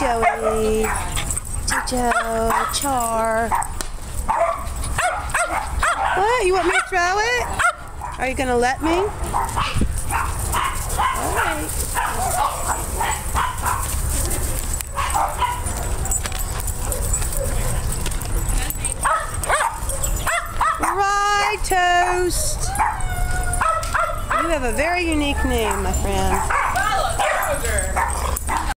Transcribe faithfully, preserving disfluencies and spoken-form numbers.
Joey. Joe, Char. What? You want me to throw it? Are you going to let me? Alright. Right, Toast. You have a very unique name, my friend.